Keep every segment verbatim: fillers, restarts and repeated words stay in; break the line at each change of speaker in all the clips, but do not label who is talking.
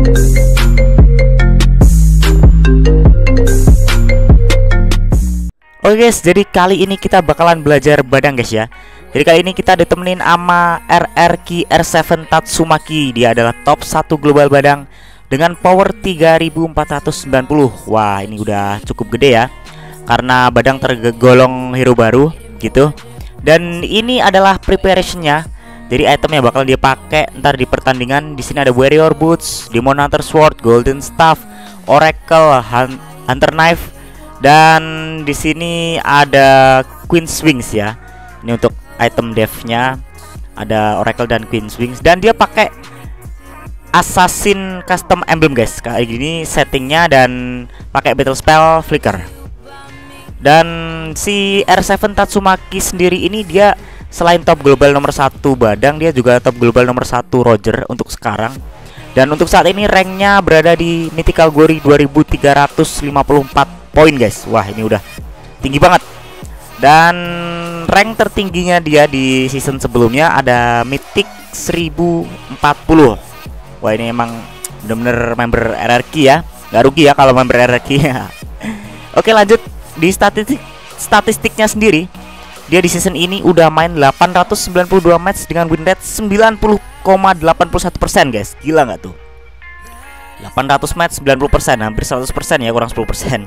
Oke guys, jadi kali ini kita bakalan belajar badang guys ya. Jadi kali ini kita ditemenin sama R R Q R tujuh Tatsumaki. Dia adalah top satu global badang dengan power tiga ribu empat ratus sembilan puluh. Wah, ini udah cukup gede ya, karena badang tergolong hero baru gitu. Dan ini adalah preparationnya. Jadi itemnya bakal dia pakai ntar di pertandingan. Di sini ada Warrior Boots, Demon Hunter Sword, Golden Staff, Oracle, Hunter Knife, dan di sini ada Queen's Wings ya. Ini untuk item devnya, ada Oracle dan Queen's Wings. Dan dia pakai Assassin Custom Emblem guys. Kayak gini settingnya, dan pakai Battle Spell Flicker. Dan si R tujuh Tatsumaki sendiri ini dia selain top global nomor satu badang, dia juga top global nomor satu Roger untuk sekarang. Dan untuk saat ini ranknya berada di Mythical Glory dua ribu tiga ratus lima puluh empat poin guys. Wah, ini udah tinggi banget. Dan rank tertingginya dia di season sebelumnya ada Mythic seribu empat puluh. Wah, ini emang bener-bener member R R Q ya. Gak rugi ya kalau member R R Q ya. Oke, lanjut. Di statistik statistiknya sendiri, dia di season ini udah main delapan ratus sembilan puluh dua match dengan win rate sembilan puluh koma delapan puluh satu persen guys. Gila nggak tuh? delapan ratus match sembilan puluh persen, hampir seratus persen ya, kurang sepuluh persen.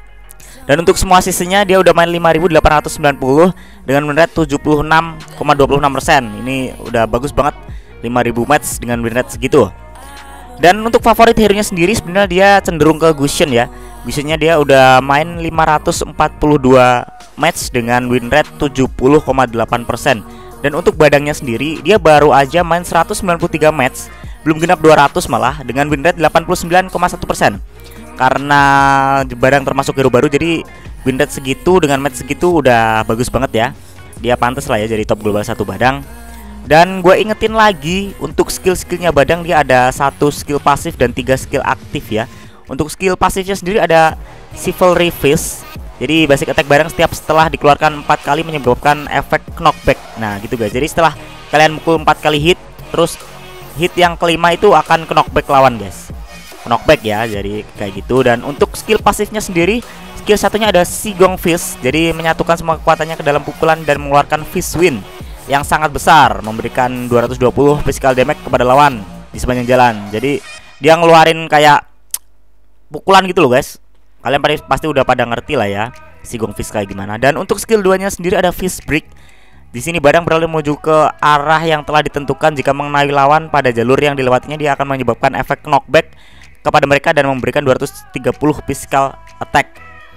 Dan untuk semua seasonnya dia udah main lima ribu delapan ratus sembilan puluh dengan win rate tujuh puluh enam koma dua puluh enam persen. Ini udah bagus banget, lima ribu match dengan win rate segitu. Dan untuk favorit hero-nya sendiri sebenarnya dia cenderung ke Gusion ya. Gusionnya dia udah main lima ratus empat puluh dua match dengan win rate tujuh puluh koma delapan persen. Dan untuk badangnya sendiri dia baru aja main seratus sembilan puluh tiga match, belum genap dua ratus malah, dengan win rate delapan puluh sembilan koma satu persen. Karena badang termasuk hero baru, jadi win rate segitu dengan match segitu udah bagus banget ya. Dia pantas lah ya jadi top global satu badang. Dan gue ingetin lagi, untuk skill-skillnya badang dia ada satu skill pasif dan tiga skill aktif ya. Untuk skill pasifnya sendiri ada Chivalry Fist. Jadi basic attack badang setiap setelah dikeluarkan empat kali menyebabkan efek knockback. Nah gitu guys, jadi setelah kalian mukul empat kali hit, terus hit yang kelima itu akan ke knockback lawan guys. Knockback ya, jadi kayak gitu. Dan untuk skill pasifnya sendiri, skill satunya ada Sigong Fist. Jadi menyatukan semua kekuatannya ke dalam pukulan dan mengeluarkan Fist Wind yang sangat besar, memberikan dua ratus dua puluh physical damage kepada lawan di sepanjang jalan. Jadi dia ngeluarin kayak pukulan gitu loh guys. Kalian pasti udah pada ngerti lah ya Sigong Fist kayak gimana. Dan untuk skill duanya sendiri ada Fist Break. Di sini badang beralih menuju ke arah yang telah ditentukan. Jika mengenai lawan pada jalur yang dilewatinya, dia akan menyebabkan efek knockback kepada mereka dan memberikan dua ratus tiga puluh physical attack.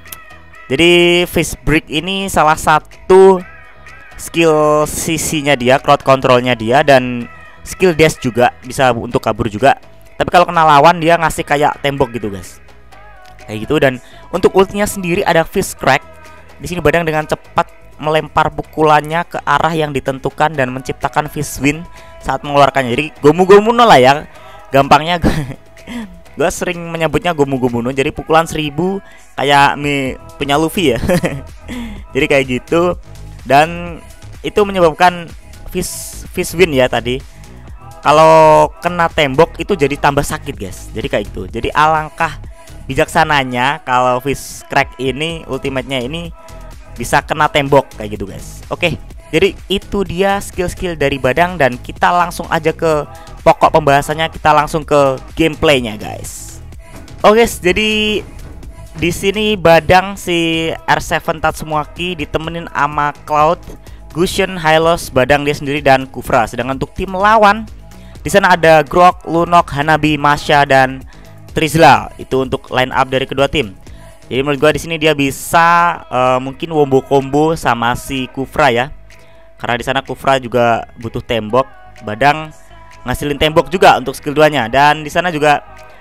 Jadi Fist Break ini salah satu skill sisinya dia, crowd controlnya dia, dan skill dash juga bisa untuk kabur juga. Tapi kalau kena lawan dia ngasih kayak tembok gitu guys, kayak gitu. Dan untuk ultinya sendiri ada Fist Crack. Di sini badang dengan cepat melempar pukulannya ke arah yang ditentukan dan menciptakan Fist Wind saat mengeluarkannya. Jadi gomu-gomu no lah ya, gampangnya. Gue sering menyebutnya gomu-gomu no. Jadi pukulan seribu kayak mi punya Luffy ya. Jadi kayak gitu. Dan itu menyebabkan Fist Fist Wind ya tadi. Kalau kena tembok itu jadi tambah sakit guys. Jadi kayak gitu. Jadi alangkah bijaksananya kalau Fist Crack ini ultimate-nya ini bisa kena tembok kayak gitu guys. Oke, jadi itu dia skill-skill dari badang. Dan kita langsung aja ke pokok pembahasannya. Kita langsung ke gameplaynya guys. Oke guys, jadi di sini badang si R tujuh Tatsumaki ditemenin sama Cloud, Gusion, Hylos, badang dia sendiri, dan Kufra. Sedangkan untuk tim lawan di sana ada Grok, Lunok, Hanabi, Masha, dan Trizla. Itu untuk line up dari kedua tim. Jadi menurut gua di sini dia bisa uh, mungkin wombo combo sama si Kufra ya. Karena di sana Kufra juga butuh tembok, badang ngasilin tembok juga untuk skill duanya. Dan di sana juga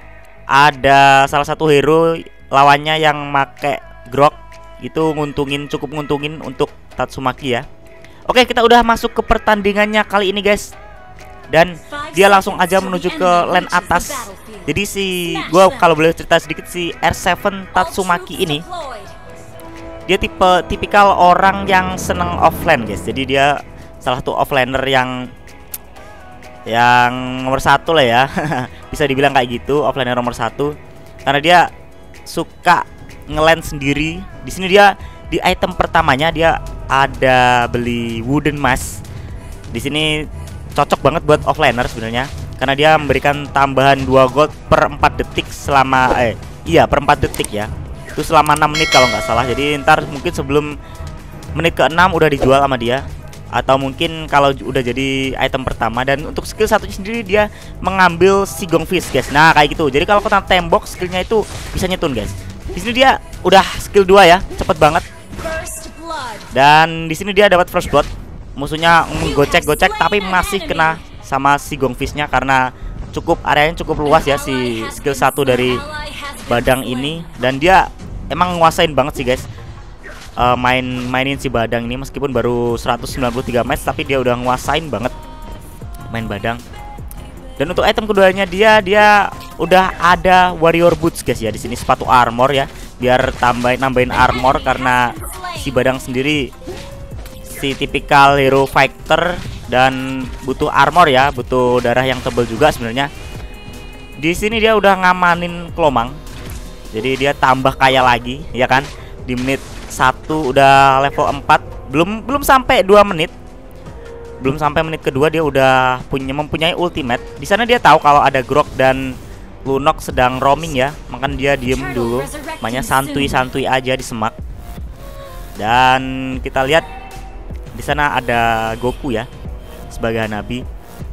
ada salah satu hero lawannya yang make Grok, itu nguntungin, cukup nguntungin untuk Tatsumaki ya. Oke, kita udah masuk ke pertandingannya kali ini guys. Dan dia langsung aja menuju ke lane atas. Jadi si gua kalau boleh cerita sedikit, si R tujuh Tatsumaki ini dia tipe tipikal orang yang seneng offlane guys. Jadi dia salah satu offlaner yang yang nomor satu lah ya. Bisa dibilang kayak gitu, offlaner nomor satu, karena dia suka ngeland sendiri. Di sini dia di item pertamanya dia ada beli wooden mask. Di sini cocok banget buat offlaner sebenarnya, karena dia memberikan tambahan dua gold per empat detik selama eh iya per empat detik ya. Itu selama enam menit kalau nggak salah. Jadi ntar mungkin sebelum menit ke enam udah dijual sama dia, atau mungkin kalau udah jadi item pertama. Dan untuk skill satunya sendiri dia mengambil si Gongfish guys. Nah kayak gitu. Jadi kalau kena tembok skillnya itu bisa nyetun guys. Di sini dia udah skill dua ya, cepet banget. Dan di sini dia dapat first blood. Musuhnya menggocek-gocek tapi masih kena sama si Gongfishnya, karena cukup areanya cukup luas ya si skill satu dari Badang ini. Dan dia emang nguasain banget sih guys. Uh, main mainin si Badang ini meskipun baru seratus sembilan puluh tiga match, tapi dia udah nguasain banget main Badang. Dan untuk item keduanya dia dia udah ada warrior boots guys ya. Di sini sepatu armor ya, biar tambahin nambahin armor, karena si Badang sendiri si tipikal hero fighter dan butuh armor ya, butuh darah yang tebal juga sebenarnya. Di sini dia udah ngamanin Kelomang, jadi dia tambah kaya lagi ya kan. Di menit satu udah level empat, belum belum sampai dua menit. Belum sampai menit kedua dia udah punya mempunyai ultimate. Di sana dia tahu kalau ada Grok dan Lunok sedang roaming ya, makanya dia diem dulu, makanya santuy-santuy aja di semak. Dan kita lihat di sana ada Goku ya sebagai Hanabi.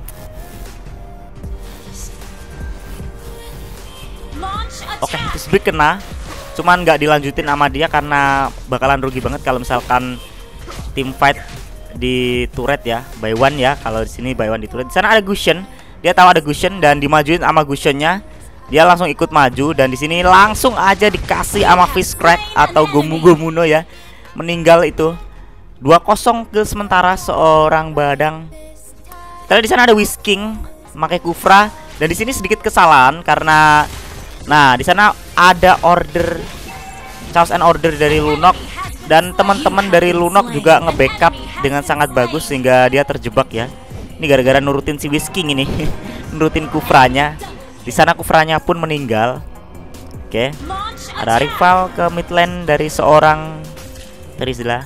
Oke, okay, Tisbik kena, cuman nggak dilanjutin sama dia karena bakalan rugi banget kalau misalkan team fight di turret ya, by one ya. Kalau di sini by one di turret. Di sana ada Gusion, dia tahu ada Gusion dan dimajuin sama Gusionnya, dia langsung ikut maju. Dan di sini langsung aja dikasih sama Fish Crack atau Gomu Gomuno ya, meninggal itu. Dua kosong kill sementara seorang Badang. Tadi di sana ada Whisking pakai Kufra, dan di sini sedikit kesalahan karena nah di sana ada order Chaos and Order dari Lunok, dan teman-teman dari Lunok juga nge-backup dengan sangat bagus sehingga dia terjebak ya. Ini gara-gara nurutin si Whisking ini, nurutin Kufranya. Di sana Kufranya pun meninggal. Oke, ada rival ke mid lane dari seorang Terizla.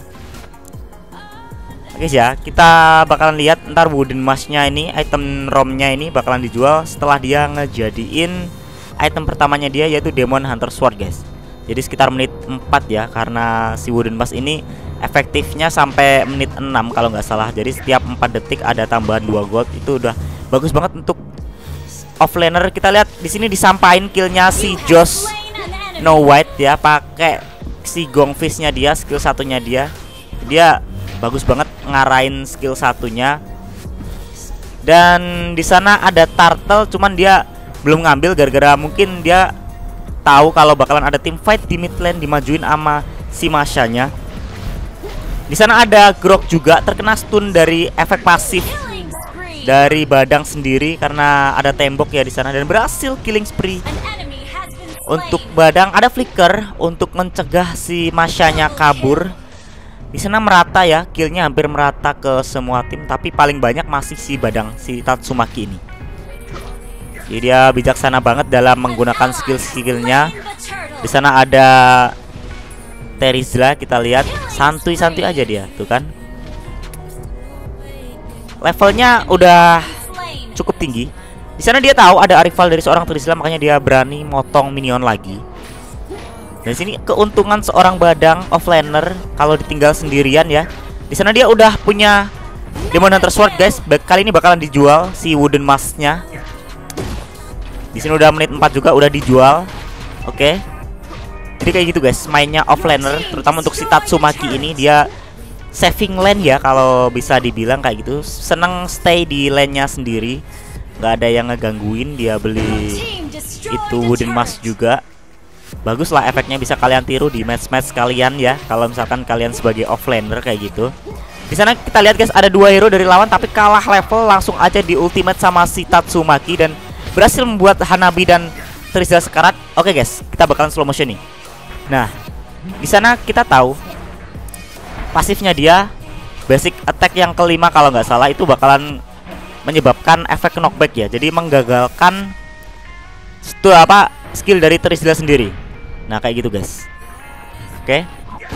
Oke ya, kita bakalan lihat ntar wooden masknya ini, item romnya ini bakalan dijual setelah dia ngejadiin item pertamanya dia, yaitu Demon Hunter Sword guys. Jadi sekitar menit empat ya, karena si wooden mask ini efektifnya sampai menit enam kalau nggak salah. Jadi setiap empat detik ada tambahan dua gold. Itu udah bagus banget untuk offlaner. Kita lihat di sini disampain killnya si Josh No White ya, pakai si Gongfishnya dia, skill satunya dia. Dia bagus banget ngarahin skill satunya. Dan di sana ada Turtle, cuman dia belum ngambil gara-gara mungkin dia tahu kalau bakalan ada tim fight di mid lane, dimajuin sama si Mashanya. Di sana ada Grok juga terkena stun dari efek pasif dari Badang sendiri karena ada tembok ya di sana, dan berhasil killing spree. Untuk Badang ada flicker untuk mencegah si Mashanya kabur. Di sana merata ya, killnya hampir merata ke semua tim, tapi paling banyak masih si Badang, si Tatsumaki ini. Jadi dia bijaksana banget dalam menggunakan skill-skillnya. Di sana ada Terizla, kita lihat santuy-santuy aja dia, tuh kan. Levelnya udah cukup tinggi. Di sana dia tahu ada rival dari seorang Terizla, makanya dia berani motong minion lagi. Dan sini keuntungan seorang Badang offlaner kalau ditinggal sendirian ya. Di sana dia udah punya Demon Hunter Sword guys. Kali ini bakalan dijual si wooden masknya. Di sini udah menit empat juga udah dijual. Oke. Jadi kayak gitu guys mainnya offlaner, terutama untuk si Tatsumaki ini. Dia saving lane ya kalau bisa dibilang kayak gitu. Seneng stay di lane-nya sendiri, nggak ada yang ngegangguin. Dia beli itu wooden mask juga. Bagus lah efeknya, bisa kalian tiru di match-match kalian ya, kalau misalkan kalian sebagai offlaner kayak gitu. Di sana kita lihat guys ada dua hero dari lawan tapi kalah level, langsung aja di ultimate sama si Tatsumaki dan berhasil membuat Hanabi dan Terizla sekarat. Oke guys, kita bakalan slow motion nih. Nah, di sana kita tahu pasifnya dia basic attack yang kelima kalau nggak salah itu bakalan menyebabkan efek knockback ya. Jadi menggagalkan itu apa skill dari Terizla sendiri. Nah kayak gitu guys. Oke.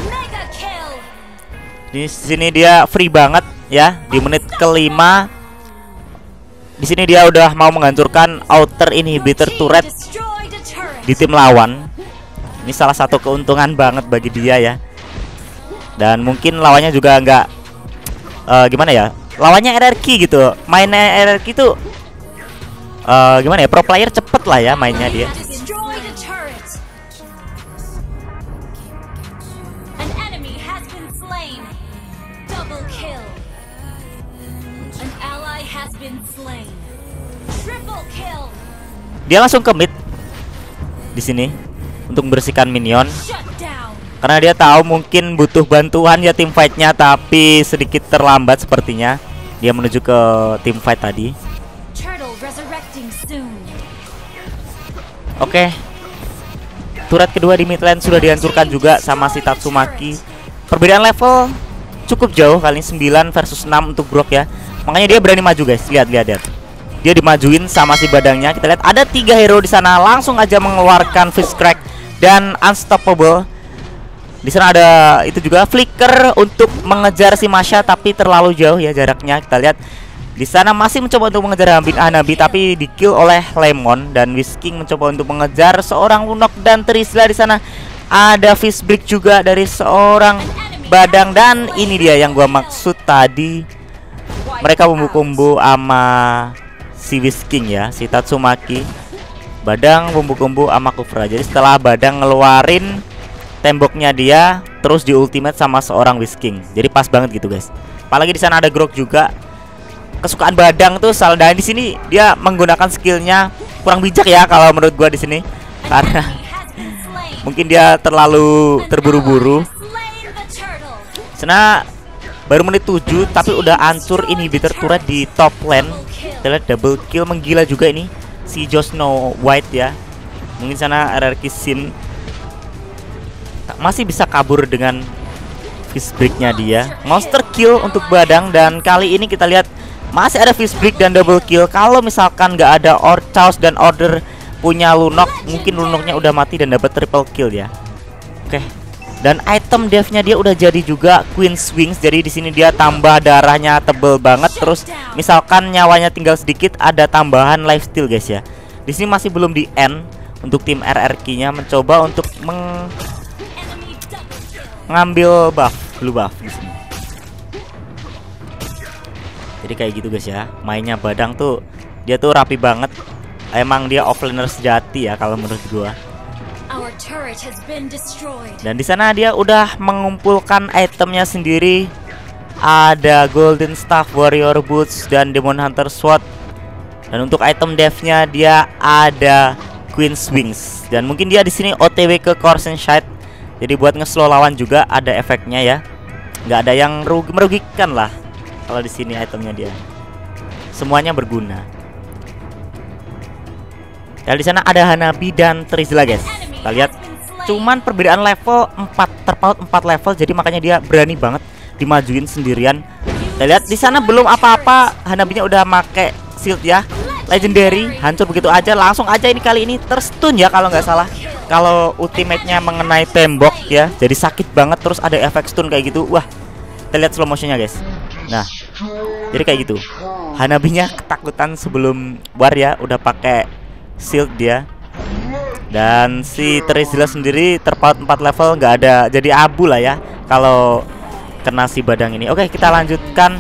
Di sini dia free banget ya di menit kelima. Di sini dia udah mau menghancurkan outer inhibitor turret di tim lawan. Ini salah satu keuntungan banget bagi dia ya. Dan mungkin lawannya juga nggak uh, gimana ya? Lawannya R R Q gitu. Mainnya R R Q tuh uh, gimana ya? Pro player cepet lah ya mainnya dia. Dia langsung ke mid di sini untuk membersihkan minion karena dia tahu mungkin butuh bantuan ya tim fightnya, tapi sedikit terlambat sepertinya dia menuju ke tim fight tadi. Oke, turret kedua di mid lane sudah dihancurkan juga sama si Tatsumaki. Perbedaan level cukup jauh, kali ini sembilan versus enam untuk Brock ya. Makanya dia berani maju guys. Lihat lihat lihat. Dia dimajuin sama si badangnya. Kita lihat ada tiga hero di sana, langsung aja mengeluarkan Fist Crack dan Unstoppable. Di sana ada itu juga Flicker untuk mengejar si Masha, tapi terlalu jauh ya jaraknya. Kita lihat di sana masih mencoba untuk mengejar Hanabi, tapi di kill oleh Lemon. Dan Whisking mencoba untuk mengejar seorang Lunok dan Terizla. Di sana ada Fist Break juga dari seorang badang. Dan ini dia yang gua maksud tadi, mereka bumbu-bumbu sama si Whisking ya, si Tatsumaki. Badang bumbu-bumbu sama Kufra. Jadi setelah badang ngeluarin temboknya dia, terus di ultimate sama seorang Whisking. Jadi pas banget gitu guys. Apalagi di sana ada Grok juga. Kesukaan badang tuh Saldan di sini dia menggunakan skillnya kurang bijak ya kalau menurut gua di sini. Karena mungkin dia terlalu terburu-buru. Sana baru menit tujuh tapi udah hancur inhibitor turret di top lane. Kita lihat double kill menggila juga ini si Joe Snow White ya. Mungkin sana R R Q Sin masih bisa kabur dengan Fist Break-nya dia. Monster kill untuk badang, dan kali ini kita lihat masih ada Fist Break dan double kill. Kalau misalkan nggak ada Or Chaos dan Order punya Lunok, mungkin Lunoknya udah mati dan dapat triple kill ya. Oke. Dan item dev-nya dia udah jadi juga Queen's Wings. Jadi di sini dia tambah darahnya tebel banget. Terus misalkan nyawanya tinggal sedikit, ada tambahan lifesteal guys ya. Di sini masih belum di end untuk tim R R Q-nya mencoba untuk meng mengambil buff, blue buff di sini. Jadi kayak gitu guys ya. Mainnya badang tuh dia tuh rapi banget. Emang dia offlaner sejati ya kalau menurut gua. Dan di sana dia udah mengumpulkan itemnya sendiri. Ada Golden Staff, Warrior Boots, dan Demon Hunter Sword. Dan untuk item devnya dia ada Queen's Wings. Dan mungkin dia di sini O T W ke Corsen Shite. Jadi buat nge-slow lawan juga ada efeknya ya. Nggak ada yang rugi, merugikan lah kalau di sini itemnya dia. Semuanya berguna. Dan di sana ada Hanabi dan Terizla guys. Kita lihat cuman perbedaan level empat, terpaut empat level, jadi makanya dia berani banget dimajuin sendirian. Kita lihat di sana belum apa-apa, Hanabinya udah make shield ya. Legendary, hancur begitu aja, langsung aja ini kali ini terstun ya kalau nggak salah. Kalau ultimate-nya mengenai tembok ya, jadi sakit banget, terus ada efek stun kayak gitu. Wah, kita lihat slow motionnya guys. Nah, jadi kayak gitu. Hanabinya ketakutan sebelum war ya, udah pakai shield dia. Dan si Terizla sendiri terpaut empat level, nggak ada, jadi abu lah ya kalau kena si badang ini. Oke, kita lanjutkan.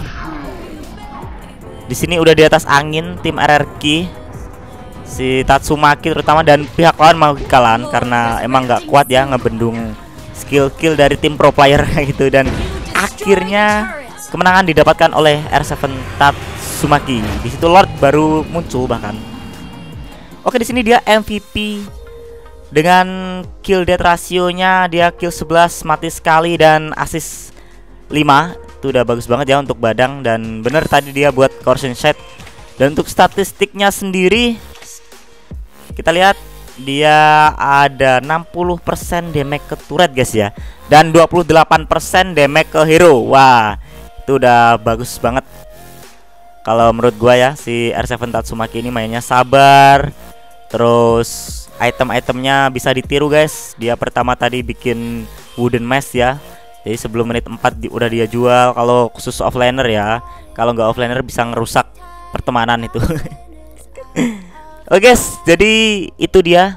Di sini udah di atas angin tim R R Q, si Tatsumaki terutama, dan pihak lawan mau kekalahan karena emang nggak kuat ya ngebendung skill kill dari tim pro player gitu. Dan akhirnya kemenangan didapatkan oleh R tujuh Tatsumaki. Di situ Lord baru muncul bahkan. Oke, di sini dia M V P dengan kill death rasionya, dia kill sebelas, mati sekali, dan assist lima. Itu udah bagus banget ya untuk badang, dan bener tadi dia buat Corsen Shite. Dan untuk statistiknya sendiri kita lihat dia ada enam puluh persen damage ke turret guys ya, dan dua puluh delapan persen damage ke hero. Wah, itu udah bagus banget. Kalau menurut gua ya, si R tujuh Tatsumaki ini mainnya sabar. Terus item-itemnya bisa ditiru guys. Dia pertama tadi bikin wooden mask ya. Jadi sebelum menit empat di, udah dia jual. Kalau khusus offlaner ya. Kalau nggak offlaner bisa ngerusak pertemanan itu. Oke guys, jadi itu dia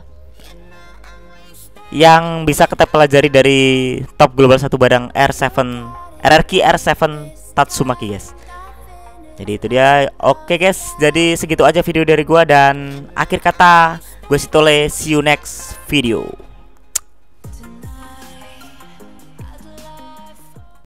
yang bisa kita pelajari dari top global satu badang R tujuh R R Q R tujuh Tatsumaki guys. Jadi itu dia. Oke guys, jadi segitu aja video dari gua, dan akhir kata gue Sitole, see you next video.